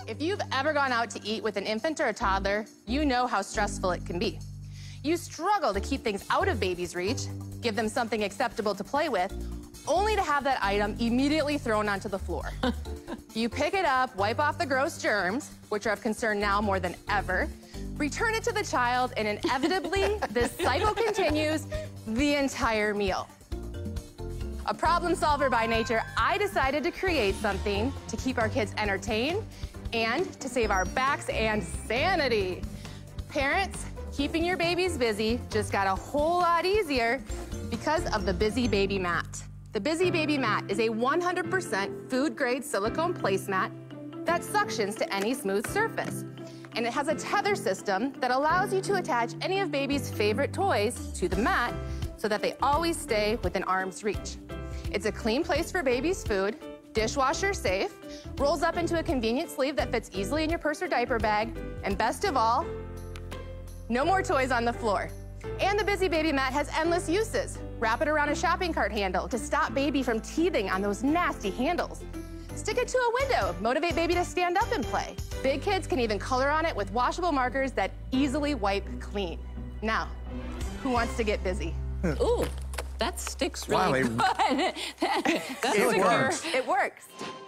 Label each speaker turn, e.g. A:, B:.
A: If you've ever gone out to eat with an infant or a toddler, you know how stressful it can be. You struggle to keep things out of baby's reach, give them something acceptable to play with, only to have that item immediately thrown onto the floor. You pick it up, wipe off the gross germs, which are of concern now more than ever, return it to the child, and inevitably, this cycle continues the entire meal. A problem solver by nature, I decided to create something to keep our kids entertained and to save our backs and sanity. Parents, keeping your babies busy just got a whole lot easier because of the Busy Baby Mat. The Busy Baby Mat is a 100% food-grade silicone placemat that suctions to any smooth surface. And it has a tether system that allows you to attach any of baby's favorite toys to the mat so that they always stay within arm's reach. It's a clean place for baby's food, dishwasher safe, rolls up into a convenient sleeve that fits easily in your purse or diaper bag, and best of all, no more toys on the floor. And the Busy Baby Mat has endless uses. Wrap it around a shopping cart handle to stop baby from teething on those nasty handles. Stick it to a window, motivate baby to stand up and play. Big kids can even color on it with washable markers that easily wipe clean. Now, who wants to get busy?
B: Ooh, that sticks really good. That's
C: It works.
A: It works.